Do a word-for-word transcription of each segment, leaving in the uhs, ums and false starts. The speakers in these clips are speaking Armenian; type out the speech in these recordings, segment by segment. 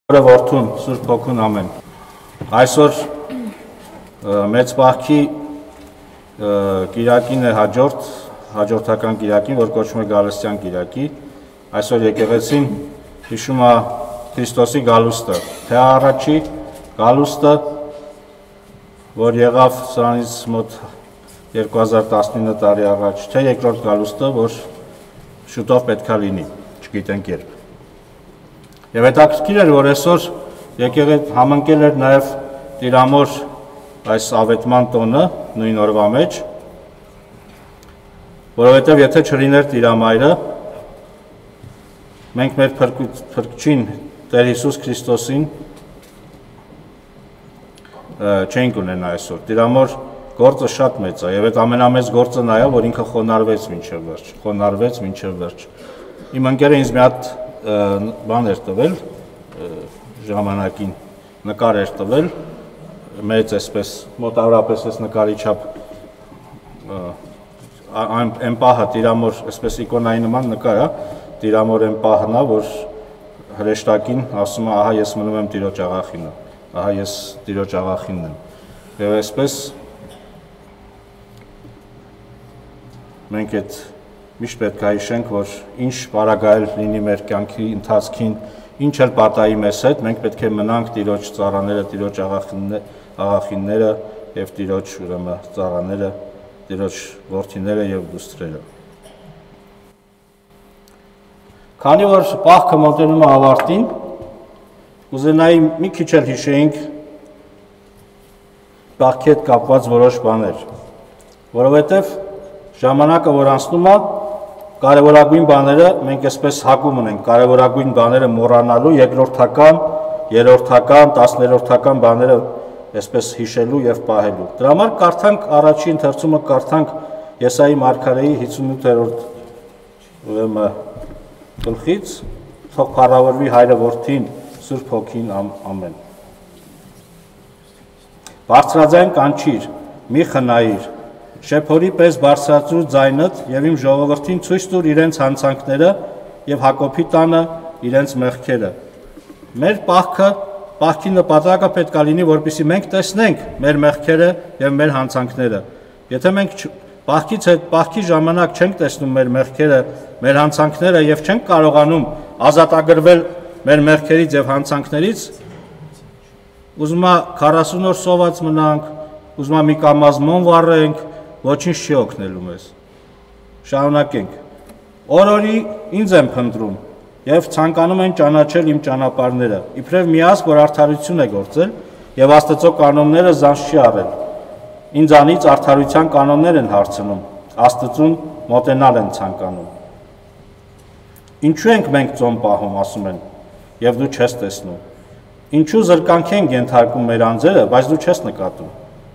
Որդուն, Սուրբ Հոգուն ամեն։ Այսօր մեծ բախքի կիրակին է հաջորդ, հաջորդական կիրակին, որ կոչվում է Գալստյան կիրակի։ Այսօր եկեղեցին հիշում է Քրիստոսի գալուստը, թե առաջի գալուստը, որ եղավ սրանից մոտ երկու հազար տասնինը տարի առաջ, թե երկրորդ գալուստը, որ շուտով պետք է լինի, չգիտենք երբ։ Եվ հետաքրքիր էր, որ այսօր եկեղեցին համընկել էր նաև Տիրամոր այս ավետման տոնը նույն օրվա մեջ, որովհետև եթե չլիներ Տիրամայրը, մենք մեր փրկչին Տեր Հիսուս Քրիստոսին չենք ունենա այսօր։ Տիրամոր գործը շատ մեծ է, եւ այդ ամենամեծ գործը նա է, որ ինքը խոնարհվեց մինչև վերջ, խոնարհվեց մինչև վերջ։ Իմ ընկերը ինձ մի հատ բան էր տվել, ժամանակին նկար էր տվել, մեծ այսպես, մոտավորապես այս նկարի չափ այն պահը Տիրամոր, այսպես իկոնայի նման նկար է, Տիրամոր այն պահն է, որ հրեշտակին ասում է, ահա ես մնում եմ Տիրոջ աղախինը, ահա ես Տիրոջ աղախինն եմ։ Եվ այսպես մենք այդ միշտ պետք է հիշենք, որ ինչ պարագայել լինի մեր կյանքի ընթացքին, ինչ էլ պատահի մեզ հետ, մենք պետք է մնանք Տիրոջ ծառաները, Տիրոջ աղախինները եւ Տիրոջ ուրեմն ծառաները, Տիրոջ որդիները եւ դուստրերը։ Քանի որ պահքը մոտենում է ավարտին, կուզենայի մի քիչ էլ հիշեինք պահքի հետ կապված որոշ բաներ, որովհետեւ ժամանակը որ անցնում է, կարևորագույն բաները մենք այսպես հակում ունենք, կարևորագույն բաները մոռանալու, երկրորդական, երրորդական, տասներորդական բաները այսպես հիշելու եւ պահելու։ Դրա համար կարդանք առաջի ընթերցումը կարդանք Եսայի մարգարեի հիսունութերորդ ուրեմն գլխից, թող փառավորվի Հայրը Որդին, Սուրբ Հոգին ամեն։ Բարձրաձայն կանչիր, մի խնայիր, շեփորի պես բարձրացրու ձայնդ եւ իմ ժողովրդին ցույց տուր իրենց հանցանքները եւ Հակոբի տանը իրենց մեղքերը։ Մեր պահքը, պահքի նպատակը պետք է լինի, որպեսզի մենք տեսնենք մեր մեղքերը եւ մեր հանցանքները։ Եթե մենք պահքից հետ պահքի ժամանակ չենք տեսնում մեր մեղքերը, մեր հանցանքները եւ չենք կարողանում ազատագրվել մեր մեղքերից եւ հանցանքներից, ուզում է քառասուն օր սոված մնանք, ուզում է մի կամազմոն վառենք, ոչինչ չի օգնելու մեզ։ Շարունակենք։ Օր-օրի ինձ եմ փնտրում եւ ցանկանում են ճանաչել իմ ճանապարհները, իբրև մի ազգ, որ արդարություն է գործել եւ Աստծո կանոնները զանց չի առել։ Ինձանից արդարության կանոններ են հարցնում, Աստծուն մոտենալ են ցանկանում։ Ինչու ենք մենք ծոմ պահում, ասում են, եւ դու չես տեսնում։ Ինչու զրկանք ենք ենթարկում մեր անձերը, բայց դու չես նկատում։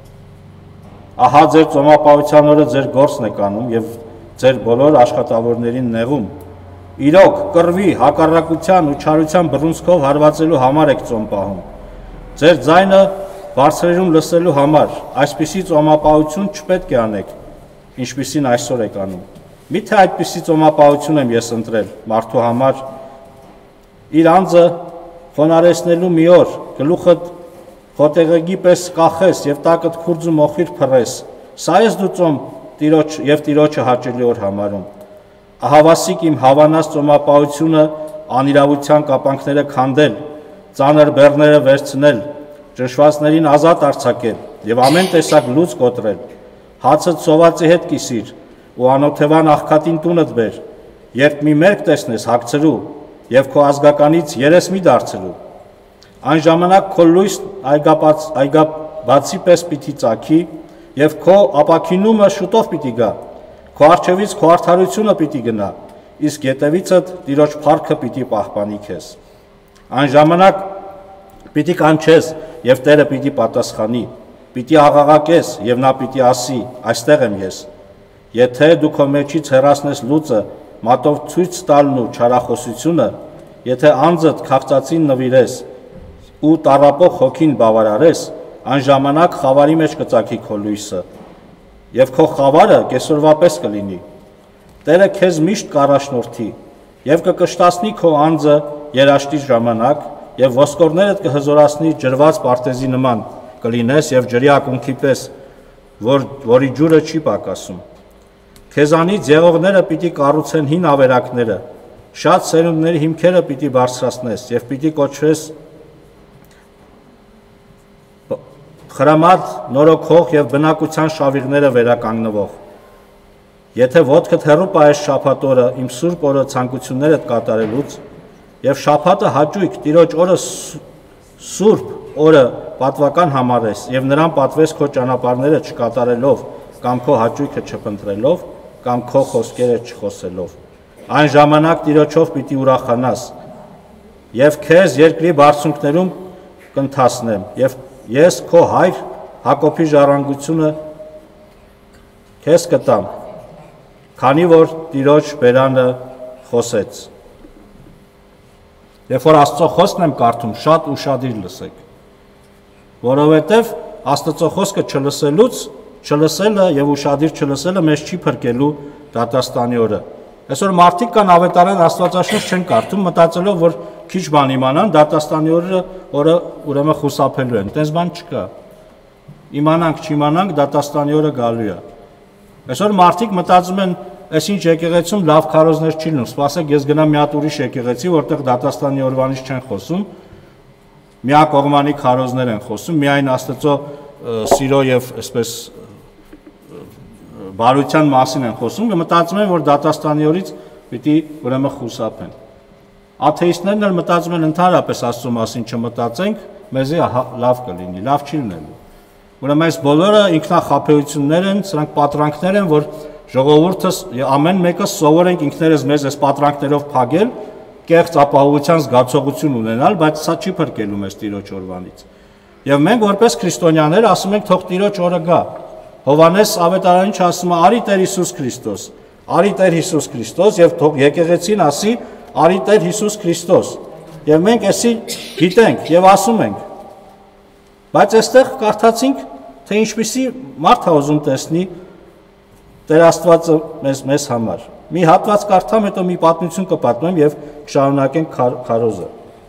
Ահա ձեր ծոմապահության օրը ձեր գործն եք անում եւ ձեր բոլոր աշխատավորներին նեղում։ Իրոք կռվի, հակառակության ու չարության բռունցքով հարվածելու համար եք ծոմ պահում։ Ձեր ձայնը բարձրերում լսելու համար, այսպիսի ծոմապահություն չպետք է անեք, ինչպիսին այսօր եք անում։ Միթե այդպիսի ծոմապահություն եմ ես ընտրել մարդու համար, իր անձը խոնարհեցնելու մի օր, գլուխդ խոտեղեգի պես կախես եւ տակդ քուրձ ու մոխիր փռես։ Սա ես դու ծոմ Տիրոջ եւ Տիրոջը հաճելի օր համարում։ Ահավասիկ իմ հավանած ծոմապահությունը անիրավության կապանքները քանդել, ծանր բեռները վերցնել, ճնշվածներին ազատ արձակել եւ ամեն տեսակ լույս կոտրել։ Հացը ծովածի հետ կիսիր ու անօթևան աղքատին տունդ բեր։ Երբ մի մերկ տեսնես հագցրու եւ քո ազգականից երես մի դարձրու։ Այն ժամանակ քո լույսն այգաբաց այգաբացի պես պիտի ծագի եւ քո ապակինումը շուտով պիտի գա։ Քո արջևից քո արդարությունը պիտի գնա, իսկ ետևիցդ Տիրոջ փառքը պիտի պահպանի քեզ։ Այն ժամանակ պիտի կանչես եւ Տերը պիտի պատասխանի, պիտի աղաղակես եւ նա պիտի ասի. այստեղ եմ ես։ Եթե դու քո մեջից հեռացնես լուծը, մատով ցույց տալն ու չարախոսությունը, եթե անձդ քաղցածին նվիրես ու տառապող հոգին բավարարես, այն ժամանակ խավարի մեջ կծագի քո լույսը, եւ քո խավարը կեսօրվա պես կլինի։ Տերը քեզ միշտ կառաջնորդի եւ կկշտացնի քո անձը երաշտի ժամանակ եւ ոսկորներդ կհզորացնի ջրված պարտեզի նման կլինես եւ ջրի ակունքի պես, որ որի ջուրը չի պակասում։ Քեզանից եղողները պիտի կառուցեն հին ավերակները, շատ սերունդների հիմքերը պիտի բարձրացնես եւ պիտի կոչվես խրամատ, նորոգող եւ բնակության շավիղները վերականգնվող։ Եթե ոտքդ հեռու պահես շաբաթ օրը իմ սուրբ օրը ցանկություններդ կատարելուց եւ շաբաթը հաճույք Տիրոջ օրը սուրբ օրը պատվական համարես եւ նրան պատվես քո ճանապարհները չկատարելով կամ քո հաճույքը չփնտրելով կամ քո խոսքերը չխոսելով, այն ժամանակ Տիրոջով պիտի ուրախանաս եւ քեզ երկրի բարձունքներում կընթացնեմ եւ ես քո հայր Հակոբի ժառանգությունը քեզ կտամ, քանի որ Տիրոջ բերանը խոսեց։ Երբ որ Աստծո խոսքն եմ կարդում, շատ ուշադիր լսեք, որովհետև Աստծո խոսքը չլսելուց, չլսելը եւ ուշադիր չլսելը մեզ չի փրկելու դատաստանի օրը։ Այսօր մարդիկ կան ավետարան Աստվածաշունչ չեն կարդում, մտածելով, որ քիչ բան իմանան, դատաստանի օրը օրը ուրեմն խուսափելու են։ Տես բան չկա։ Իմանանք, չիմանանք, դատաստանի օրը գալու է։ Այսօր մարդիկ մտածում են, այսինչ եկեղեցում լավ քարոզներ չի լինում, սպասեք ես գնամ մի հատ ուրիշ եկեղեցի, որտեղ դատաստանի օրվանից չեն խոսում, միակողմանի քարոզներ են խոսում, միայն Աստծո սիրո եւ այսպես բարության մասին են խոսում, մտածում են, որ դատաստանի օրից պիտի ուրեմն խուսափեն։ Աթեիստներն էլ մտածում են ընդհանրապես Աստծո մասին չմտածենք, մեզի լավ կլինի, լավ չի լինելու։ Ուրեմն այս բոլորը ինքնախաբեություններ են, սրանք պատրանքներ են, որ ժողովուրդը ամեն մեկը սովորենք ինքներս մեզ այս պատրանքներով փակել, կեղծ ապահովության զգացողություն ունենալ, բայց սա չի փրկելու մեզ Տիրոջ օրվանից։ Եվ մենք որպես քրիստոնյաներ ասում ենք թող Տիրոջ օրը գա։ Հովհաննես ավետարանիչ ասում է արի Տեր Հիսուս Քրիստոս, արի Տեր Հիսուս Քրիստոս եւ թող եկեղեցին ասի արի Տեր Հիսուս Քրիստոս։ Եվ մենք էսի գիտենք եւ ասում ենք։ Բայց այստեղ կարդացինք, թե ինչպիսի մարդ է ուզում տեսնի Տեր Աստվածը մեզ մեզ համար։ Մի հատված կարդամ, հետո մի պատմություն կպատմեմ եւ կշարունակենք քարոզը։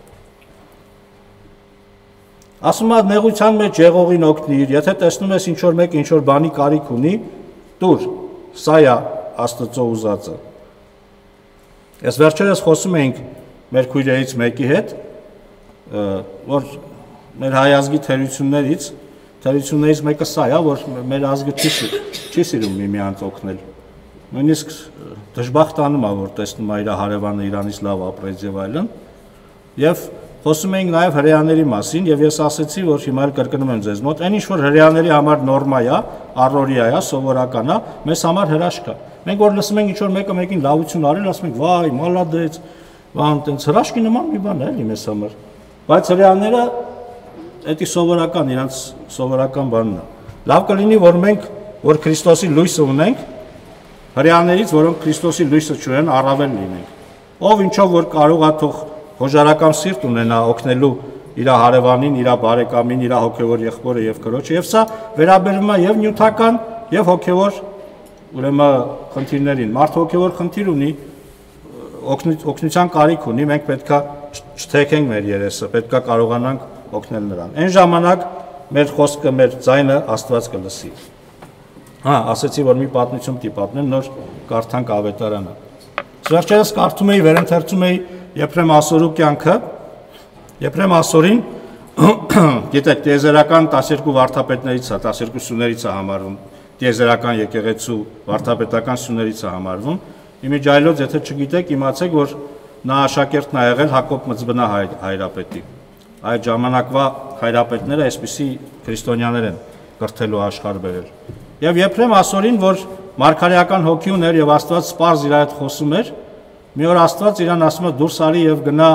Ասում է նեղության մեջ եղողին օգնիր, եթե տեսնում ես ինչ որ մեկ ինչ որ բանի կարիք ունի, տուր, սա է Աստծո ուզածը։ Ես վերջերս խոսում էինք մեր քույրերից մեկի հետ, որ մեր հայ ազգի թերություններից, թերություններից մեկը սա է, որ մեր ազգը չի չի սիրում միմյանց օգնել։ Նույնիսկ դժբախտանում է, որ տեսնում է իր հարևանը Իրանից լավ ապրեց եւ այլն։ Եվ խոսում էինք նաև հրեաների մասին եւ ես ասացի, որ հիմա էլ կրկնում եմ ձեզ մոտ, այն ինչ որ հրեաների համար նորմա է, առօրյա է, սովորական է, մեզ համար հրաշք է։ Մենք որ լսում ենք ինչ որ մեկը մեկին լավություն արել, ասում ենք՝ «Վայ, մալադեց», բան, տենց հրաշքի նման մի բան է էլի մեզ համար։ Բայց հրեաները դա սովորական, իրանց սովորական բանն է։ Լավ կլինի, որ մենք, որ Քրիստոսի լույսը ունենք, հրեաներից, որոնք Քրիստոսի լույսը չունեն, առավել լինենք։ Ով ինչով որ կարող է թող հոժարական սիրտ ունենա օգնելու իր հարևանին, իր բարեկամին, իր հոգևոր եղբորը եւ կրոջը, եւ սա վերաբերում է եւ նյութական եւ հոգևոր ուրեմն խնդիրներին։ Մարդը հոգևոր խնդիր ունի, օգնության կարիք ունի, մենք պետքա չթեքենք մեր երեսը, պետքա կարողանանք օգնել նրան։ Այն ժամանակ մեր խոսքը, մեր ձայնը Աստված կլսի։ Հա, ասեցի, որ մի պատմություն պիտի պատմեմ, նոր կարդանք ավետարանը։ Վերջերս կարդում էի, վերընթերցում էի Եփրեմ Ասորու կյանքը, Եփրեմ Ասորին, գիտեք, տիեզերական տասներկու վարդապետներից է, տասներկու սյուներից է համարվում, տիեզերական եկեղեցու վարդապետական սյուներից է համարվում։ Իմիջայլոց, եթե չգիտեք, իմացեք, որ նա աշակերտն է եղել Հակոբ Մծբնա հայրապետի։ Այդ ժամանակվա հայրապետները այսպիսի քրիստոնյաներ են կրթելու աշխարհ բերել։ Եվ Եփրեմ Ասորին, որ մարգարեական հոգի ուներ եւ Աստված սպառ իր հետ խոսում էր, մի օր Աստված իրան ասում է դուրս արի եւ գնա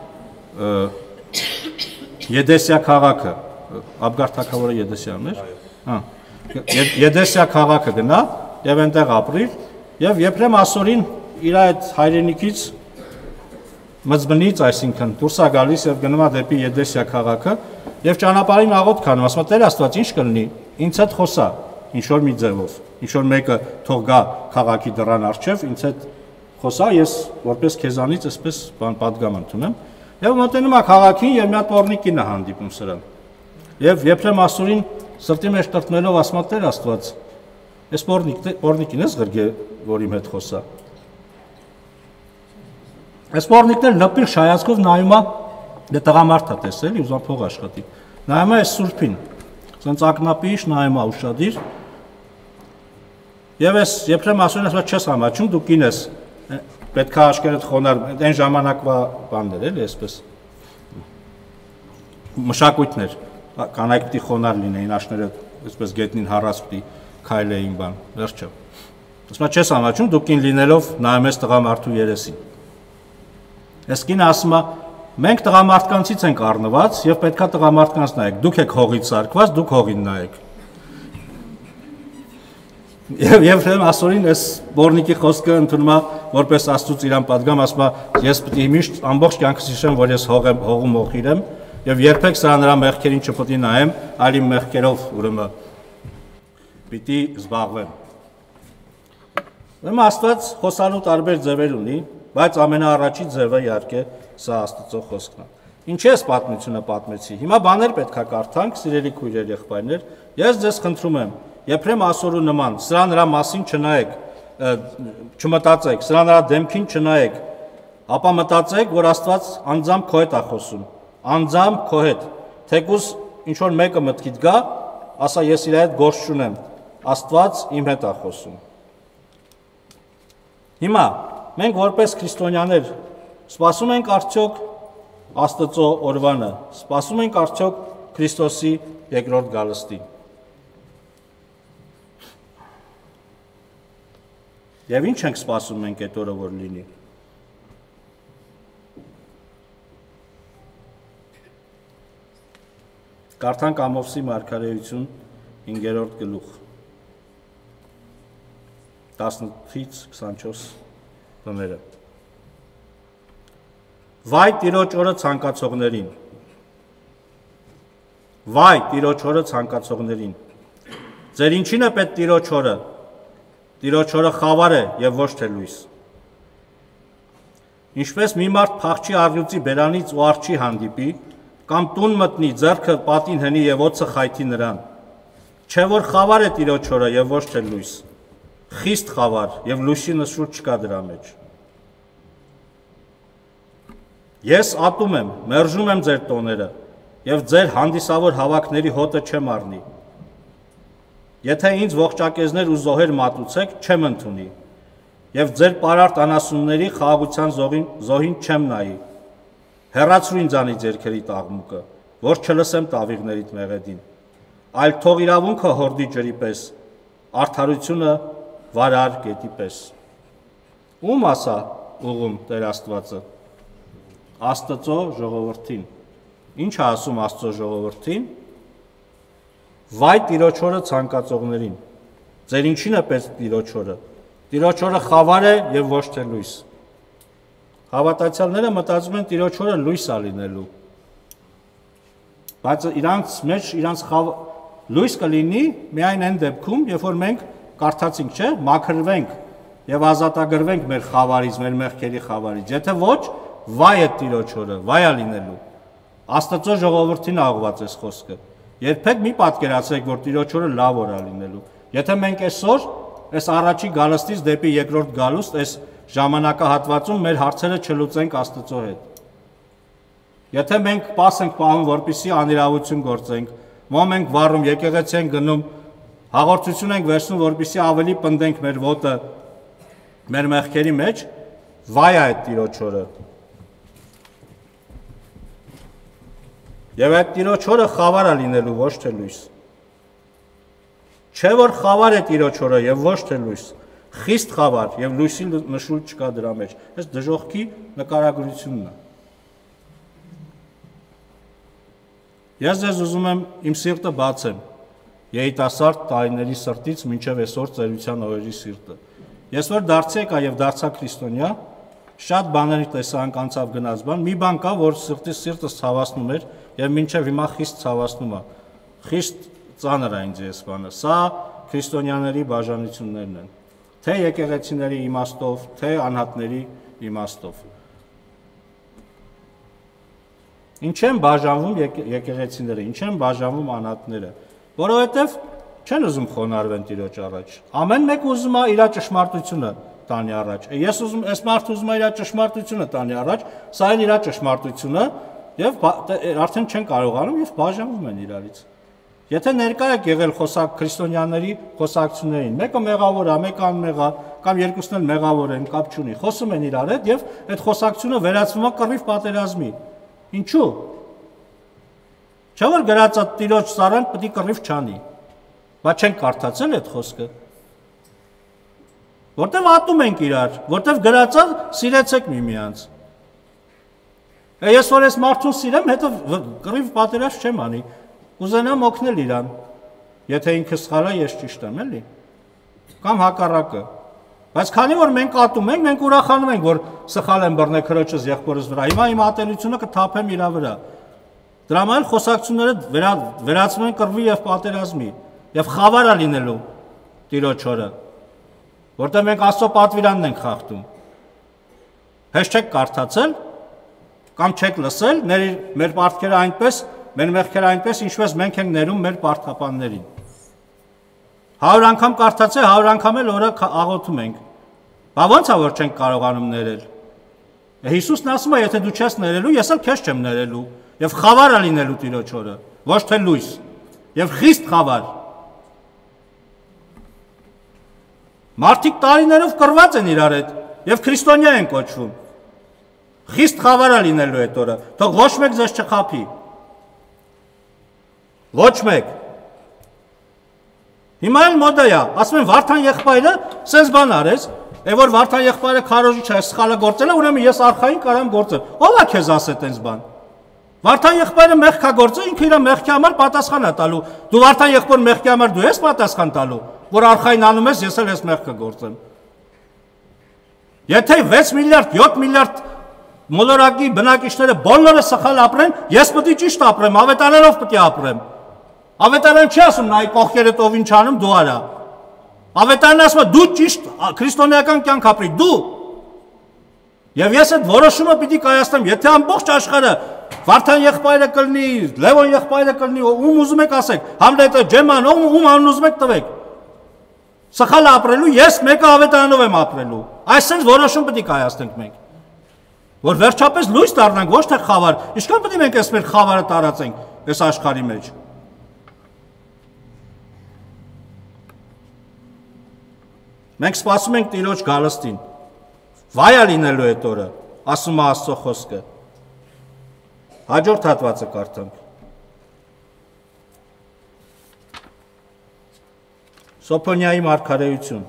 Եդեսիա քաղաքը, Աբգար թագավորը Եդեսիան էր, հա, Եդեսիա քաղաքը գնա եւ այնտեղ ապրիր եւ Եփրեմ Ասորին իր այդ հայրենիքից Մծբնից, այսինքն դուրս է գալիս եւ գնում է դեպի Եդեսիա քաղաքը եւ ճանապարհին աղոթ քանում, ասում է Տեր Աստված, ինչ կլինի, ինձ հետ խոսա, ինչ որ մի ձևով, ինչ որ մեկը թող գա քաղաքի դռան առջև, ինձ հետ խոսա, ես որպես քեզանից այսպես բան պատգամ ընդունեմ։ Եվ մոտենում է քաղաքին եւ մի հատ օրնիկին է հանդիպում սրան։ Եվ Եփրեմ Ասուրին սրտի մեջ տրտնելով ասում է Տեր Աստված, այս օրնիկին ես գրգե, որ իմ հետ խոսա։ Այս օրնիկն լպիլ շայացքով նայում է, դե տղամարդ է տեսել, ուզում փող աշխատի։ Նայում է այս սուրբին, ասենց ակնապիշ նայում է ուշադիր։ Եվ այս Եփրեմ Ասուրին ասում է չես համաչում, դու կին ես, պետք է աշկերտ խոնար, այն ժամանակվա բաններ էլի, այսպես մշակույթներ, կանայք պիտի խոնար լինեին, աշները այսպես գետնին հառած պիտի քայլեին բան, վերջը։ Ասում է չես համաչում, դու կին լինելով նայում ես տղամարդու երեսին։ Այս կինը ասում է մենք տղամարդկանցից ենք առնված եւ պետքա տղամարդկանց նայեք, դուք եք հողից սարկված, դուք հողին նայեք։ Եվ Եփրեմ Ասուրին այս բորնիկի խոսքը ընդունում է որպես Աստծուց իրան պատգամ, ասում է ես պիտի միշտ ամբողջ կյանքս հիշեմ, որ ես հող եմ, հողում մոխիր եմ եւ երբեք սրա նրա մեղքերին չպիտի նայեմ, այլ իմ մեղքերով ուրեմն պիտի զբաղվեմ։ Ուրեմն Աստված խոսալու տարբեր ձևեր ունի, բայց ամենաառաջի ձևը իհարկե սա Աստծո խոսքն է։ Ինչի՞ էս պատմությունը պատմեցի։ Հիմա բաներ պետքա կարդանք, սիրելի քույրեր, եղբայրներ, ես ձեզ խնդրում եմ Եփրեմ Ասուրու նման, սրա նրա մասին չնայեք, չմտածեք, սրա նրա դեմքին չնայեք, ապա մտածեք, որ Աստված անձամբ քո հետ է խոսում, անձամբ քո հետ, թեկուզ ինչ որ մեկը մտքիդ գա, ասա ես իր հետ գործ չունեմ, Աստված իմ հետ է խոսում։ Հիմա մենք որպես քրիստոնյաներ սպասում ենք արդյոք Աստծո օրվանը, սպասում ենք արդյոք Քրիստոսի երկրորդ գալստին։ Եվ ինչ ենք սպասում մենք այդ օրը որ լինի։ Կարդանք Ամովսի մարգարեություն հինգերորդ գլուխ տասնութից քսանչորս բները։ Վայ Տիրոջ օրը ցանկացողներին։ Վայ Տիրոջ օրը ցանկացողներին։ Ձեր ինչին է պետք Տիրոջ օրը։ Տիրոջ օրը խավար է եւ ոչ թե լույս։ Ինչպես մի մարդ փախչի առյուծի բերանից ու արջի հանդիպի, կամ տուն մտնի, ձեռքը պատին հնի եւ օծը խայթի նրան։ Չէ որ խավար է Տիրոջ օրը եւ ոչ թե լույս։ Խիստ խավար եւ լույսի նշուր չկա դրա մեջ։ Ես ատում եմ, մերժում եմ ձեր տոները եւ ձեր հանդիսավոր հավաքների հոտը չեմ առնի։ Եթե ինձ ողջակեզներ ու զոհեր մատուցեք, չեմ ընդունի, եւ ձեր պարարտ անասունների խաղաղության զոհին, զոհին չեմ նայի։ Հեռացրու ինձանից ձերքերի տաղմուկը, որ չլսեմ տավիղներիդ մեղեդին, այլ թող իրավունքը հորդի ջրի պես, արդարությունը վարար գետի պես։ Ում ասա ուղում Տեր Աստվածը։ Աստծո ժողովրդին։ Ինչ է ասում Աստծո ժողովրդին։ Վայ Տիրոջ օրը ցանկացողներին։ Ձեր ինչին է պես Տիրոջ օրը։ Տիրոջ օրը խավար է եւ ոչ թե լույս։ Հավատացյալները մտածում են Տիրոջ օրը լույս է լինելու։ Բայց իրանց մեջ իրանց խավ... լույս կլինի միայն այն դեպքում, երբ որ մենք կարդացինք, չէ, մաքրվենք եւ ազատագրվենք մեր խավարից, մեր մեղքերի խավարից։ Եթե ոչ, վայ է Տիրոջ օրը, վայ է լինելու։ Աստծո ժողովրդին աղված է խոսքը։ Երբեք մի պատկերացրեք, որ Տիրոջ օրը լավ օր է լինելու։ Եթե մենք այսօր այս առաջի գալստից դեպի երկրորդ գալուստ, այս ժամանակահատվածում մեր հարցերը չլուծենք Աստծո հետ։ Եթե մենք պաս ենք պահում, որպեսզի անիրավություն գործենք, ում ենք վառում, եկեղեցի ենք գնում, հաղորդություն ենք վերցնում, որպեսզի ավելի պնդենք մեր ոտը մեր մեղքերի մեջ, վայ է այդ Տիրոջ օրը։ Եվ այդ Տիրոջ օրը խավար է լինելու, ոչ թե լույս։ Չէ որ խավար է Տիրոջ օրը եւ ոչ թե լույս։ Խիստ խավար եւ լույսի նշույլ չկա դրա մեջ։ Այս դժոխքի նկարագրությունն է։ Ես ձեզ ուզում եմ իմ սիրտը բացեմ երիտասարդ տարիների սրտից մինչև այսօր ծերության օրերի սիրտը։ Ես որ դարձի եկա եւ դարձա քրիստոնյա, շատ բաների տեսանք անցավ գնաց բան, մի բան կա, որ սրտից սիրտս ցավացնում էր եւ մինչեւ հիմա խիստ ցավացնում է։ Խիստ ծանր է ինձ այս բանը։ Սա քրիստոնյաների բաժանություններն են։ Թե եկեղեցիների իմաստով, թե անհատների իմաստով։ Ինչ են բաժանվում եկեղեցիները, ինչ են բաժանվում անհատները, որովհետև չեն ուզում խոնարհվեն Տիրոջ առաջ։ Ամեն մեկ ուզում է իր ճշմարտությունը տանի առաջ։ Ես ուզում, այս մարդը ուզում է իր ճշմարտությունը տանի առաջ, սա էլ իր ճշմարտությունը, եւ արդեն չեն կարողանում եւ բաժանվում են իրարից։ Եթե ներկա եք եղել խոսակ քրիստոնյաների խոսակցություններին, մեկը մեղավոր է, մեկը անմեղ է, կամ երկուսն էլ մեղավոր են, կապ չունի, խոսում են իրար հետ եւ այդ խոսակցությունը վերածվում է կռիվ պատերազմի։ Ինչու՞։ Չէ՞ որ գրածա Տիրոջ ծառան պետք է կռիվ չանի։ Բայց չեն կարդացել այդ խոսքը։ Որտեվ ատում ենք իրար, որտեվ գրածա սիրեցեք միմյանց։ Ես որ ես մարդուն սիրեմ, հետո կռիվ պատերազմ չեմ անի։ Կուզենամ օգնել իրան, եթե ինքը սխալ է, ես ճիշտ եմ, էլի։ Կամ հակառակը։ Բայց քանի որ մենք ատում ենք, մենք ուրախանում ենք, որ սխալ եմ բռնել քրոջս եղբորս վրա։ Հիմա իմ ատելությունը կթափեմ իր վրա։ Դրա համար խոսակցությունները վերա, վերածվում են կռվի եւ պատերազմի եւ խավար է լինելու Տիրոջ օրը, որտեղ մենք Աստծո պատվիրանն ենք խախտում։ Հեշտ չեք կարդացել կամ չեք լսել, մեր պարտքերը այնպես, մեր մեղքերը այնպես, ինչպես մենք ենք ներում մեր պարտապաններին։ Հարյուր անգամ կարդացել, հարյուր անգամ էլ օրը աղոթում ենք։ Բա ո՞նց է որ չենք կարողանում ներել։ Հիսուսն ասում է, եթե դու չես ներելու, ես էլ քեզ չեմ ներելու, եւ խավար է լինելու Տիրոջ օրը, ոչ թե լույս, եւ խիստ խավար։ Մարդիկ տարիներով կռված են իրար հետ եւ քրիստոնյա են կոչվում։ Խիստ խավար է լինելու այդ օրը, թող ոչ մեկ ձեզ չխաբի։ Ոչ մեկ։ Հիմա էլ մոդա է, ասում են Վարդան եղբայրը սենց բան արեց, է որ Վարդան եղբայրը քարոզիչ է, սխալը գործել է, ուրեմն ես արխային կարամ գործել։ Ո՞վ է քեզ ասել տենց բան։ Վարդան եղբայրը մեղք է գործել, ինքը իր մեղքի համար պատասխան է տալու։ Դու Վարդան եղբոր մեղքի համար դու ես պատասխան տալու, որ արխային անում ես, ես էլ ես մեղքը գործեմ։ Եթե վեց միլիարդ, յոթ միլիարդ մոլորակի բնակիչները բոլորը սխալ ապրեն, ես պետք է ճիշտ ապրեմ, ավետարանով պետք է ապրեմ։ Ավետարան չի ասում նայ կողքերդ ով ինչ անում դու արա։ Ավետարանն ասում է դու ճիշտ քրիստոնեական կյանք ապրի, դու։ Եվ ես այդ որոշումը պիտի կայացնեմ, եթե ամբողջ աշխարհը Վարդան եղբայրը կլինի, Լևոն եղբայրը կլինի, ում ուզում եք ասեք, Համլետը, Ջեման, ում անուն ուզում եք տվեք։ Սխալ ապրելու, ես մեկը ավետարանով եմ ապրելու։ Այսինքն որոշում պետք է կայացնենք մենք։ Որ վերջապես լույս դառնանք, ոչ թե խավար։ Ինչքան պետք է մենք այս մեր խավարը տարածենք այս աշխարհի մեջ։ Մենք սպասում ենք Տիրոջ գալստին։ Վայ է լինելու այդ օրը, ասում է Աստծո խոսքը։ Հաջորդ հատվածը կարդանք։ Սոփոնիայի մարգարեություն։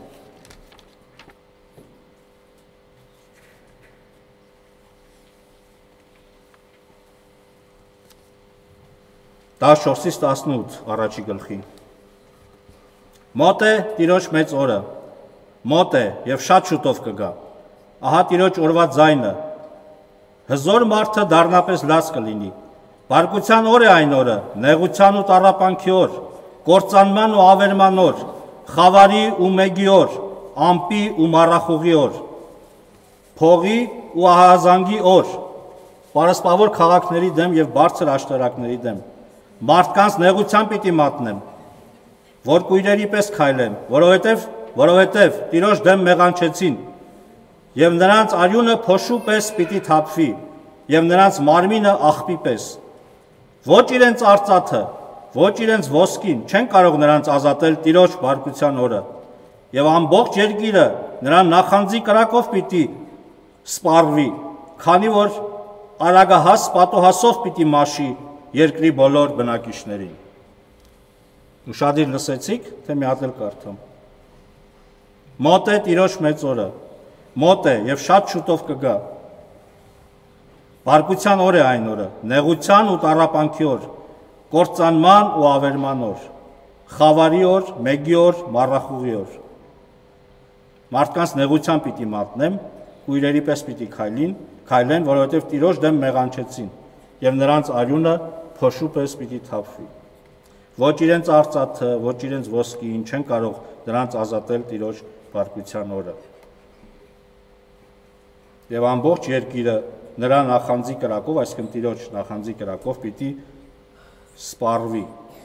տասնչորսից տասնութ առաջի գլխի։ Մոտ է Տիրոջ մեծ օրը, մոտ է եւ շատ շուտով կգա։ Ահա Տիրոջ օրվա ձայնը, հզոր մարդը դառնապես լաց կլինի։ Բարկության օր է այն օրը, նեղության ու տառապանքի օր, կործանման ու ավերման օր, խավարի ու մեգի օր, ամպի ու մառախուղի օր, փողի ու ահազանգի օր, պարսպավոր քաղաքների դեմ եւ բարձր աշտարակների դեմ։ Մարդկանց նեղության պիտի մատնեմ, որ կույրերի պես քայլեն, որովհետև որովհետև Տիրոջ դեմ մեղանչեցին, եւ նրանց արյունը փոշու պես պիտի թափվի, եւ նրանց մարմինը աղբի պես։ Ոչ իրենց արծաթը, ոչ իրենց ոսկին չեն կարող նրանց ազատել Տիրոջ բարկության օրը, եւ ամբողջ երկիրը նրան նախանձի կրակով պիտի սպառվի, քանի որ արագահաս պատոհասով պիտի մաշի երկրի բոլոր բնակիչներին։ Ուշադիր լսեցիք, թե մի հատ էլ կարդամ։ Մոտ է Տիրոջ մեծ օրը, մոտ է եւ շատ շուտով կգա։ Բարկության օր է այն օրը, նեղության ու տառապանքի օր, կործանման ու ավերման օր, խավարի օր, մեգի օր, մառախուղի օր։ Մարդկանց նեղության պիտի մատնեմ, կույրերի պես պիտի քայլին, քայլեն, որովհետև Տիրոջ դեմ մեղանչեցին, եւ նրանց արյունը փոշու պես պիտի թափվի։ Ոչ իրենց արծաթը, ոչ իրենց ոսկին չեն կարող նրանց ազատել Տիրոջ բարկության օրը։ Եվ ամբողջ երկիրը նրա նախանձի կրակով, այսինքն Տիրոջ նախանձի կրակով պիտի սպառվի։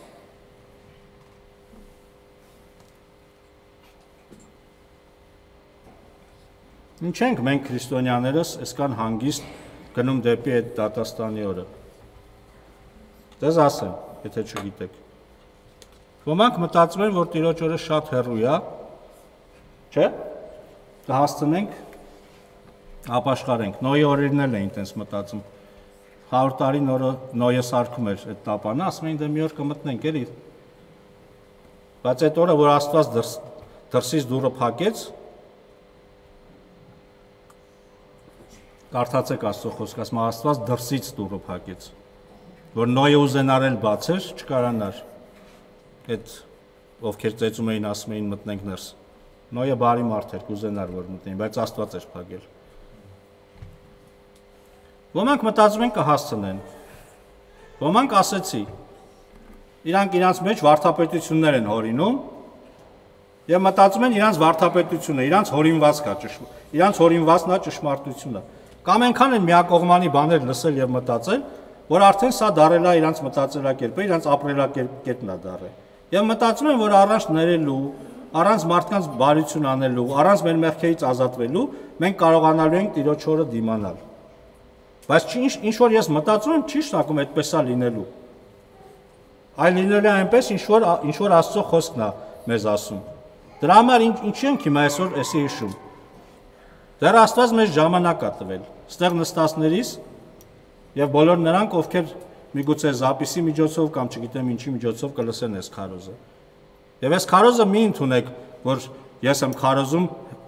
Ինչ ենք մենք քրիստոնյաներս այսքան հանգիստ գնում դեպի այդ դատաստանի օրը։ Դες ասեմ, եթե չգիտեք։ Ոմանք մտածում են, որ Տիրոջ օրը շատ հեռու է, չէ՞։ Կհասցնենք ապաշխարենք։ Նոյի օրերն էլ էին տենց մտածում։ հարյուր տարի նորը Նոյը սարքում էր այդ տապանը, ասում էին դե մի օր կմտնենք էլի։ Բայց այդ օրը, որ Աստված դրսից դուռը փակեց, կարդացեք Աստծո խոսքը, ասում Աստված դրսից դուռը փակեց, որ Նոյը ուզենար էլ բացեր, չկարանար։ Այդ ովքեր ծեծում էին, ասում էին մտնենք ներս։ Նոյը բարի մարդ էր, կուզենար որ մտնեն, բայց Աստված էր փակել։ Ոմանք մտածում են կհասցնեն։ Ոմանք ասեցի, իրանք իրանց մեջ վարդապետություններ են հորինում եւ մտածում են իրանց վարդապետությունը, իրանց հորինվածքա ճշմարտ, իրանց հորինվածքն է ճշմարտությունը։ Կամ այնքան են միակողմանի բաներ լսել եւ մտածել, որ արդեն սա դարել է իրանց մտածելակերպը, իրանց ապրելակերպն է դարել։ Եվ մտածում են, որ առանց ներելու, առանց մարդկանց բարություն անելու, առանց մեր մեղքերից ազատվելու, մենք կարողանալու ենք Տիրոջ օրը դիմանալ։ Բայց ինչ ինչ որ ես մտածում եմ, չի շտակում այդպես է լինելու։ Այլ լինելու է այնպես, ինչ որ ինչ որ Աստծո խոսքն է մեզ ասում։ Դրա համար ինչի ենք հիմա այսօր էսի հիշում։ Դեռ Աստված մեզ ժամանակ է տվել։ Ստեղ նստածներից եւ բոլոր նրանք, ովքեր միգուցե զապիսի միջոցով կամ չգիտեմ ինչի միջոցով կլսեն այս քարոզը։ Եվ այս քարոզը մի ընդունեք, որ ես եմ քարոզում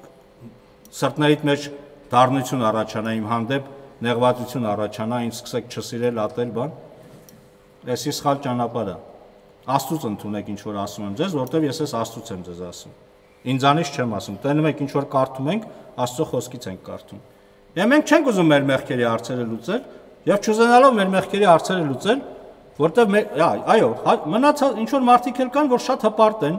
սրտներիդ մեջ դառնություն առաջանա իմ հանդեպ, նեղվածություն առաջանա, ինձ սկսեք չսիրել, ատել բան։ Էսի սխալ ճանապարհ է։ Աստծուց ընդունեք ինչ որ ասում եմ ձեզ, որովհետև ես ես Աստծուց եմ ձեզ ասում։ Ինձանից չեմ ասում։ Տենում եք ինչ որ կարդում ենք, Աստծո խոսքից ենք կարդում։ Եվ մենք չենք ուզում մեր մեղքերի հարցերը լուծել, եւ չուզենալով մեր մեղքերի հարցերը լուծել, որովհետև այո, մնացած ինչ որ մարդիկ էլ կան, որ շատ հպարտ են։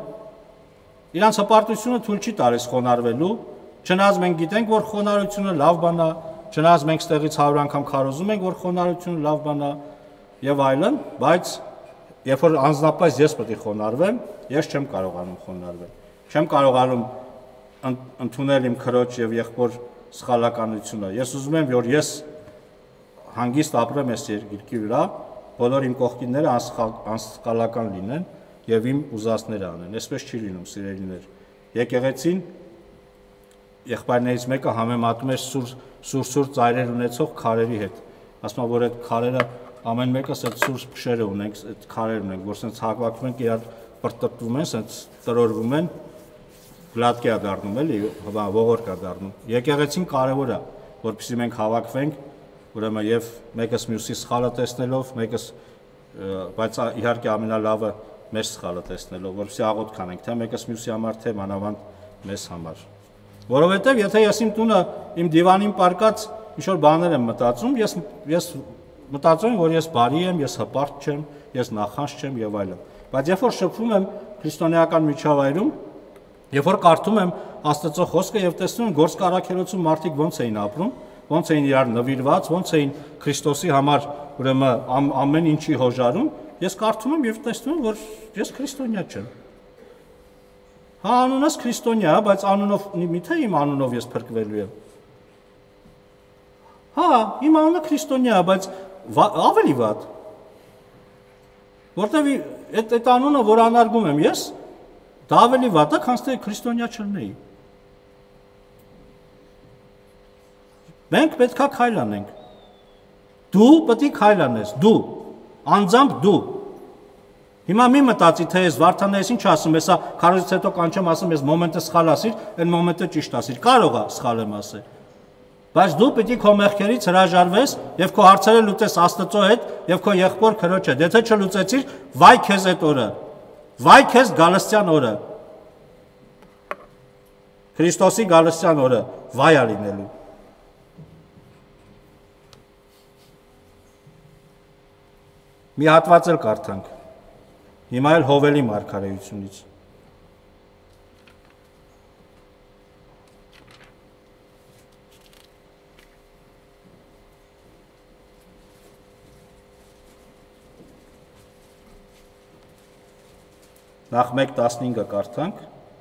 Իրանց հպարտությունը թույլ չի տալիս խոնարհվելու, չնայած մենք գիտենք, որ խոնարհությունը լավ բան է, չնայած մենք ստեղից հարյուր անգամ քարոզում ենք, որ խոնարհությունը լավ բան է եւ այլն, բայց երբ որ անձնապես ես պետք է խոնարհվեմ, ես չեմ կարողանում խոնարհվել։ Չեմ կարողանում ընդունել իմ քրոջ եւ եղբոր սխալականությունը։ Ես ուզում եմ, որ ես հանգիստ ապրեմ այս երկիրքի վրա, բոլոր իմ կողքինները անսխալական լինեն եւ իմ ուզածները անեն։ Այսպես չի լինում, սիրելիներ։ Եկեղեցին եղբայրներից մեկը համեմատում էր սուր սուր ծայրեր ունեցող քարերի հետ։ Ասում եմ, որ այդ քարերը ամեն մեկս այդ սուր փշերը ունենք, այդ քարեր ունենք, որ սենց հակվակվում են, իրար պրտպտվում են, սենց տրորվում են, գլատկի է դառնում, էլի, ողորկ է դառնում։ Եկեղեցին կարևոր է, որպեսզի մենք հավաքվենք, ուրեմն եւ մեկս մյուսի սխալը տեսնելով, մեկս բայց իհարկե ամենալավը մեր սխալը տեսնելով, որպեսզի աղոթք անենք, թե մեկս մյուսի համար, թե մանավանդ մեզ համար։ Որովհետև եթե ես իմ տունը իմ դիվանին պարկած ինչ-որ բաներ եմ մտածում, ես ես մտածում եմ, որ ես բարի եմ, ես հպարտ չեմ, ես նախանձ չեմ եւ այլն։ Բայց երբ որ շփվում եմ քրիստոնեական միջավայրում, երբ որ կարդում եմ Աստծո խոսքը եւ տեսնում եմ գործ կարաքելոցում մարդիկ ոնց էին ապրում, ոնց էին իրար նվիրված, ոնց էին Քրիստոսի համար ուրեմն ամեն ինչի հոժարում, ես կարդում եմ եւ տեսնում եմ, որ ես քրիստոնյա չեմ։ Հա, անունս քրիստոնյա, բայց անունով միթե իմ անունով ես փրկվելու եմ։ Հա, իմ անունը քրիստոնյա, բայց ավելի վատ։ Որտեւ այդ այդ անունը, որ անարգում եմ ես, դա ավելի վատ է, քան թե քրիստոնյա չլինեի։ Մենք պետք է քայլ անենք։ Դու պետք է քայլ անես, դու, անձամբ դու։ Հիմա մի մտածի, թե ես Վարդանը ես ինչ ասում, հեսա քարոզից հետո կանչեմ ասում, ես մոմենտը սխալ ասիր, այն մոմենտը ճիշտ ասիր։ Կարող է սխալ եմ ասել։ Բայց դու պետք է քո մեղքերից հրաժարվես եւ քո հարցերը լուծես Աստծո հետ եւ քո եղբոր քրոջ հետ։ Եթե չլուծեցիր, վայ քեզ այդ օրը։ Վայ քեզ գալստյան օրը։ Քրիստոսի գալստյան օրը վայ է լինելու։ Մի հատված էլ կարդանք։ Հիմա էլ Հովելի մարգարեությունից։ Նախ մեկ տասնհինգը կարդանք։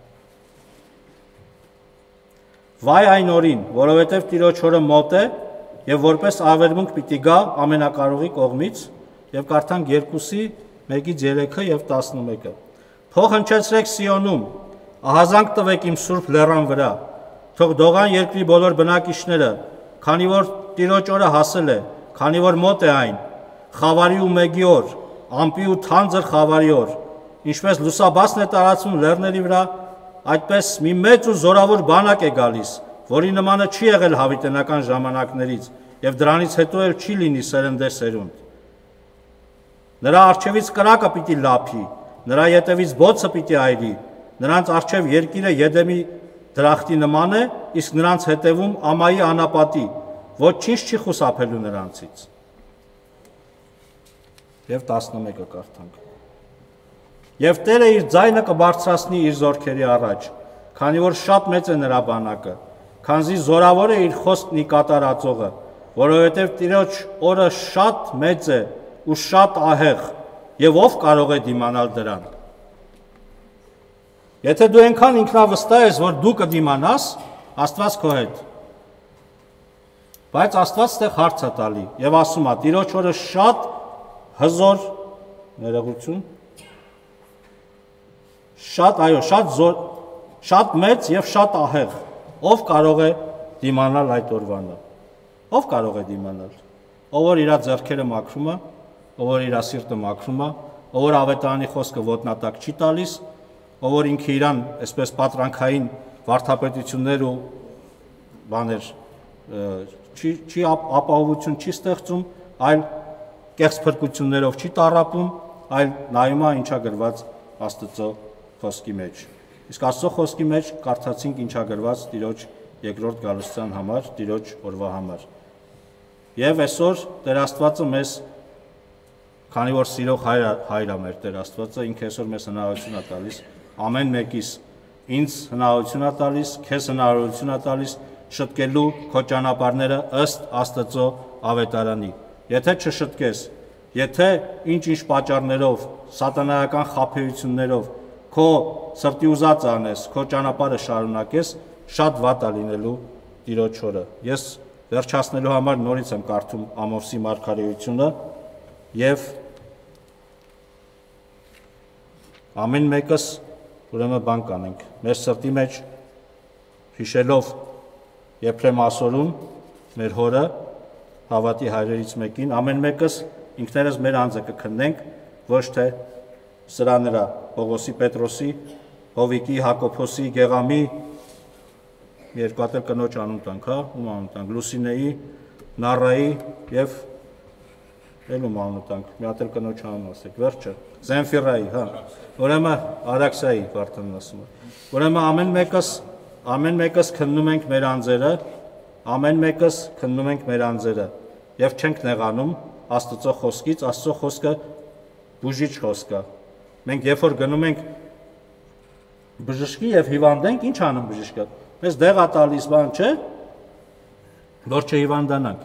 Վայ այն օրին, որովհետև Տիրոջ օրը մոտ է, եւ որպես ավերմունք պիտի գա ամենակարողի կողմից, եւ կարդանք երկուսի, մեկից երեքը եւ տասնմեկը։ Փող հնչեցրեք Սիոնում, ահազանգ տվեք իմ սուրբ լեռան վրա, թող դողան երկրի բոլոր բնակիչները, քանի որ Տիրոջ օրը հասել է, քանի որ մոտ է այն, խավարի ու մեգի օր, ամպի ու թանձր խավարի օր, ինչպես լուսաբացն է տարածվում լեռների վրա, այդպես մի մեծ ու զորավոր բանակ է գալիս, որի նմանը չի եղել հավիտենական ժամանակներից եւ դրանից հետո էլ չի լինի սերնդե սերունդ։ Նրա արջևից կրակը պիտի լափի, նրա ետևից բոցը պիտի այրի, նրանց արջև երկիրը Եդեմի դրախտի նման է, իսկ նրանց հետևում ամայի անապատի, ոչինչ չի խուսափելու նրանցից։ Եվ տասնմեկը կարդանք։ Եվ Տերը իր ձայնը կբարձրացնի իր զորքերի առաջ, քանի որ շատ մեծ է նրա բանակը, քանզի զորավոր է իր խոսքն ի կատարածողը, որովհետև Տիրոջ օրը շատ մեծ է ու շատ ահեղ, եւ ով կարող է դիմանալ դրան։ Եթե դու այնքան ինքնավստահ ես, որ դու կդիմանաս, Աստված քո հետ։ Բայց Աստված ստեղ հարց է տալի եւ ասում է. Տիրոջ օրը շատ հզոր ներողություն Շատ, այո, շատ զոր, շատ մեծ եւ շատ ահեղ։ Ով կարող է դիմանալ այդ օրվանը։ Ով կարող է դիմանալ։ Ով որ իր ձեռքերը մաքրում է, ով որ իր սիրտը մաքրում է, ով որ ավետարանի խոսքը ոտնատակ չի տալիս, ով որ ինքը իրան այսպես պատրանքային վարդապետություններ ու բաներ չի չի ապահովություն չի ստեղծում, այլ կեղծ փրկություններով չի տառապում, այլ նայում է ինչա գրված Աստծո խոսքի մեջ։ Իսկ Աստծո խոսքի մեջ կարդացինք ինչա գրված Տիրոջ երկրորդ գալստյան համար, Տիրոջ օրվա համար։ Եվ այսօր Տեր Աստվածը մեզ, քանի որ սիրող հայր հայր է մեր Տեր Աստվածը, ինքը այսօր մեզ հնարավորություն է տալիս, ամեն մեկիս ինձ հնարավորություն է տալիս, քեզ հնարավորություն է տալիս շտկելու քո ճանապարհները ըստ Աստծո ավետարանի։ Եթե չշտկես, եթե ինչ-ինչ պատճառներով, սատանայական խաբեություններով քո սրտի ուզածը անես, քո ճանապարհը շարունակես, շատ վատ է լինելու Տիրոջ օրը։ Ես վերջացնելու համար նորից եմ կարդում Ամոսի մարգարեությունը եւ ամեն մեկս ուրեմն բան կանենք։ Մեր սրտի մեջ հիշելով Եփրեմ ասորում մեր հորը հավատի հայրերից մեկին, ամեն մեկս ինքներս մեր անձը կքննենք, ոչ թե սրա նրա Պողոսի, Պետրոսի, Հովիկի, Հակոբոսի, Գեղամի, երկու հատ էլ կնոջ անուն տանք, հա, ում անուն տանք, Լուսինեի, Նարայի եւ էլ ում անուն տանք, մի հատ էլ կնոջ անուն ասեք, վերջը, Զենֆիրայի, հա, ուրեմն Արաքսայի Վարդանն ասում է։ Ուրեմն ամեն մեկս, ամեն մեկս քննում ենք մեր անձերը, ամեն մեկս քննում ենք մեր անձերը եւ չենք նեղանում Աստծո խոսքից, Աստծո խոսքը բուժիչ խոսք է։ Մենք երբ որ գնում ենք բժշկի եւ հիվանդենք, ինչ անում բժիշկը։ Մեզ դեղ է տալիս բան, չէ՞, որ չհիվանդանանք։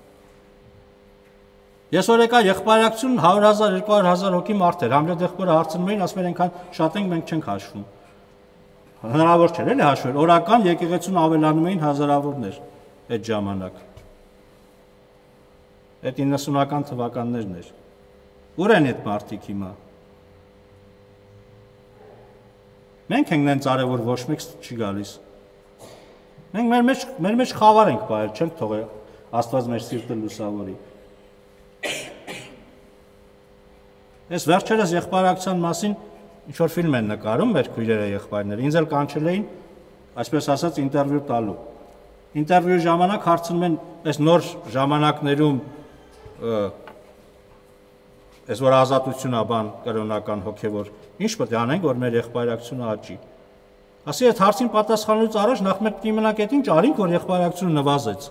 Ես որ եկա եղբայրակցություն հարյուր հազար, երկու հարյուր հազար հոգի մարդ էր, Համլետ եղբորը հարցնում էին, ասում են այնքան շատ ենք, մենք չենք հաշվում։ Հնարավոր չէր էլի հաշվել, օրական եկեղեցուն ավելանում էին հազարավորներ այդ ժամանակ։ Այդ իննսունական թվականներն էր։ Ուր են այդ մարդիկ հիմա։ Մենք ենք նենց արել, որ ոչ մեկ չի գալիս։ Մենք մեր մեջ մեր մեջ խավար ենք բայել, չենք թողել Աստված մեր սիրտը լուսավորի։ Ես վերջերս եղբայրակցության մասին ինչ-որ ֆիլմ են նկարում մեր քույրերը եղբայրները, ինձ էլ կանչել էին, այսպես ասած, ինտերվյու տալու։ Ինտերվյուի ժամանակ հարցնում են, այս նոր ժամանակներում այս որ ազատությունա բան կրոնական հոգևոր, ինչ պետք է անենք, որ մեր եղբայրակցությունը աճի։ Ասի այդ հարցին պատասխանելուց առաջ նախ մենք պետք է մնանք այդ ինչ արինք, որ եղբայրակցությունը նվազեց։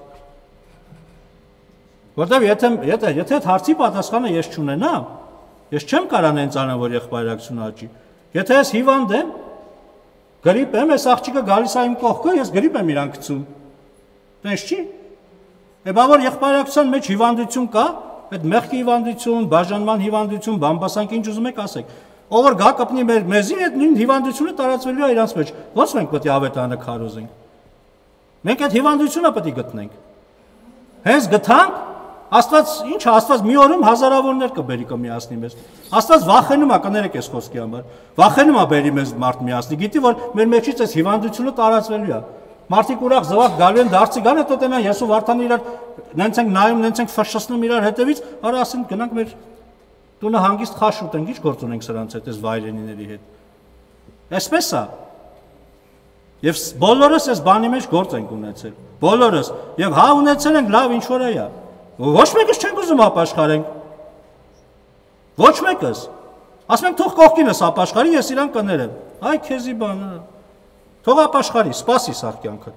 Որտեւ եթե եթե եթե այդ հարցի պատասխանը ես չունենամ, ես չեմ կարող նենց անեմ, որ եղբայրակցությունը աճի։ Եթե ես հիվանդ եմ, գրիպ եմ, այս աղջիկը գալիս է իմ կողքը, ես գրիպ եմ իրան գցում։ Տես չի։ Է բա որ եղբայրակցության մեջ հիվանդություն կա, այդ մեղքի հիվանդություն, բաժանման հիվանդություն, բամբասանք ինչ ուզում եք ասեք։ Ով որ գա կպնի մեր մեզին այդ նույն հիվանդությունը տարածվելու է իրանց մեջ։ Ոնց մենք պետք է ավետարանը քարոզենք։ Մենք այդ հիվանդությունը պետք է գտնենք։ Հենց գտանք, Աստված ինչ է, Աստված մի օրում հազարավորներ կբերի կմիացնի մեզ։ Աստված վախենում է, կներեք այս խոսքի համար։ Վախենում է բերի մեզ մարդ միացնի։ Գիտի որ մեր մեջից այս հիվանդությունը տարածվելու է։ Մարդիկ ուրախ զվարթ գալու են դարձի գան, հետո տենան ես ու Վարդանը իրար նենց ենք նայում, նենց ենք ֆշշնում իրար հետևից, արա ասենք գնանք մեր տունը հանգիստ խաշ ուտենք, ինչ գործ ունենք սրանց հետ, այս վայրենիների հետ։ Այսպես է։ Եվ բոլորս այս բանի մեջ գործ ենք ունեցել։ Բոլորս։ Եվ հա ունեցել ենք լավ ինչ որ է։ Ոչ մեկս չենք ուզում ապաշխարենք։ Ոչ մեկս։ Ասում ենք թող կողքինս ապաշխարի, ես իրան կներեմ։ Այ քեզի բանը։ Թող ապաշխարի, սպասի սա կյանքը։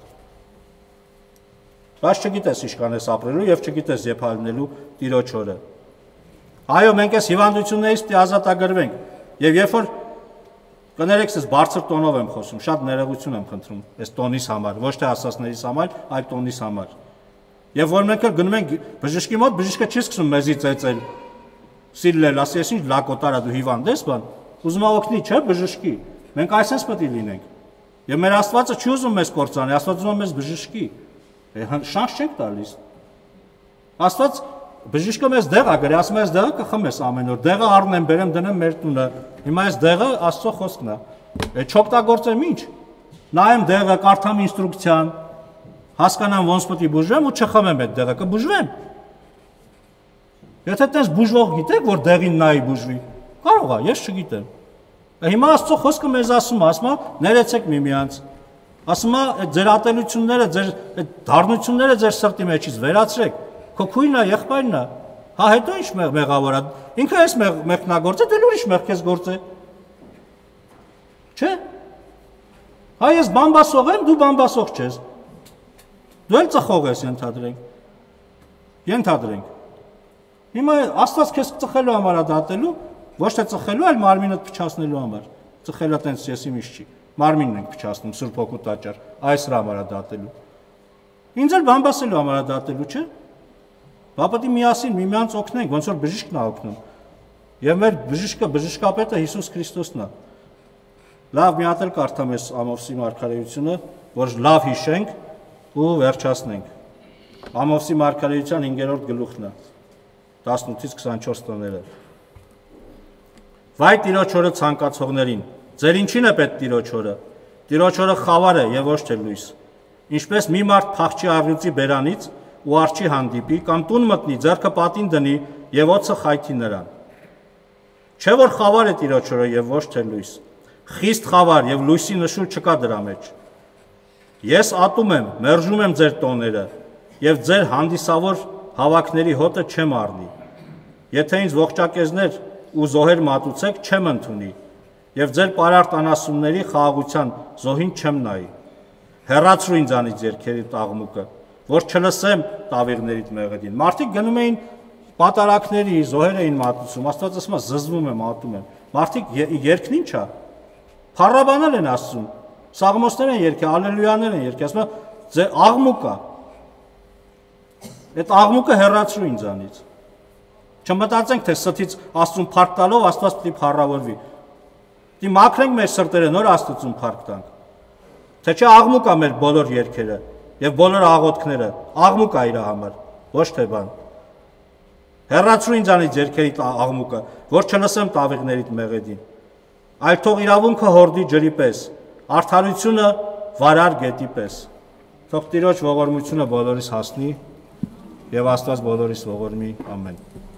Բայց չգիտես ինչքան ես ապրելու եւ չգիտես երբ հալնելու Տիրոջ օրը։ Այո, մենք այս հիվանդություններից պիտի ազատագրվենք։ Եվ երբ որ կներեք, ես բարձր տոնով եմ խոսում, շատ ներողություն եմ խնդրում այս տոնից համար, ոչ թե ասածներից համար, այլ տոնից համար։ Եվ որ մենք գնում ենք բժշկի մոտ, բժիշկը չի սկսում մեզի ծեծել, սիլլել, ասի ես ինչ լակոտարա դու հիվանդ ես, բան, ուզում ա օգնի, չէ, բժշկի։ Մենք այսպես պետք է լինենք։ Եվ մեր Աստվածը չի ուզում մեզ կործանի, Աստված ուզում մեզ բժշկի։ Շանս չենք տալիս։ Աստված բժիշկը մեզ դեղ ա գրի, ասում է այս դեղը կխմես ամեն օր, դեղը առնեմ, բերեմ դնեմ մեր տունը։ Հիմա այս դեղը Աստծո խոսքն է։ Այդ չօգտագործեմ ինչ։ Նայեմ դեղը, կարդամ ինստրուկցիան, հասկանամ ոնց պետք է բուժվեմ ու չխմեմ այդ դեղը, կբուժվեմ։ Եթե տես բուժվող գիտեք, որ դեղին նայի բուժվի, կարող է, ես չգիտեմ։ Հիմա Աստծո խոսքը մեզ ասում է, ասում է, ներեցեք միմյանց։ Ասում է, այդ ձեր ատելությունները, ձեր այդ դառնությունները ձեր սրտի մեջից վերացրեք։ Քո քույրն է, եղբայրն է։ Հա հետո ինչ մեղավոր է։ Ինքը էս մեղքնագործ է, դե ուրիշ մեղք ես գործ է։ Չէ՞։ Հա ես բամբասող եմ, դու բամբասող չես։ Դու էլ ծխող ես, ենթադրենք։ Ենթադրենք։ Հիմա Աստված քեզ ծխելու համար է դատելու, ոչ թե ծխելու, այլ մարմինդ փչացնելու համար։ Ծխելը տենց եսի միշտ չի։ Մարմինն ենք փչացնում Սուրբ Հոգու տաճար, այս հրա համար է դատելու։ Ինձ էլ բամբասելու համար է դատելու, չէ՞։ Բա պետք է միասին միմյանց օգնենք, ոնց որ բժիշկն է օգնում։ Եվ մեր բժիշկը, բժշկապետը Հիսուս Քրիստոսն է։ Լավ, մի հատ էլ կարդամ այս Ամովսի մարգարեությունը, որ լավ հիշենք ու վերջացնենք։ Ամովսի մարգարեության հինգերորդ գլուխն է, տասնութից քսանչորս տները։ Վայ Տիրոջ օրը ցանկացողներին, ձեր ինչին է պետք Տիրոջ օրը։ Տիրոջ օրը խավար է եւ ոչ թե լույս։ Ինչպես մի մարդ փախչի առյուծի բերանից ու արջի հանդիպի կամ տուն մտնի, ձեռքը պատին դնի եւ օծը խայթի նրան։ Չէ որ խավար է Տիրոջ օրը եւ ոչ թե լույս։ Խիստ խավար եւ լույսի նշույլ չկա դրա մեջ։ Ես ատում եմ, մերժում եմ ձեր տոները եւ ձեր հանդիսավոր հավաքների հոտը չեմ առնի։ Եթե ինձ ողջակեզներ ու զոհեր մատուցեք, չեմ ընդունի եւ ձեր պարարտ անասունների խաղաղության զոհին չեմ նայի։ Հեռացրու ինձանից ձերքերի տաղմուկը, որ չլսեմ տավիղներիդ մեղեդին։ Մարդիկ գնում էին պատարակների, զոհեր էին մատուցում, Աստված ասում է զզվում եմ, ատում եմ։ Մարդիկ երգն ի՞նչ է։ Փառաբանել են Աստծուն, սաղմոսներ են երգել, ալելույաներ են երգել, ասում է ձեր աղմուկը։ Այդ աղմուկը հեռացրու ինձանից։ Չմտածենք, թե ստից Աստծուն փառք տալով Աստված պիտի փառավորվի։ Պիտի մաքրենք մեր սրտերը, նոր Աստծուն փառք տանք։ Թե չէ աղմուկ է մեր բոլոր երգերը եւ բոլոր աղոթքները, աղմուկ է իր համար, ոչ թե բան։ Հեռացրու ինձանից երգերի աղմուկը, որ չլսեմ տավիղներիդ մեղեդին։ Այլ թող իրավունքը հորդի ջրի պես, արդարությունը վարար գետի պես։ Թող Տիրոջ ողորմությունը բոլորիս հասնի եւ Աստված բոլորիս ողորմի, ամեն։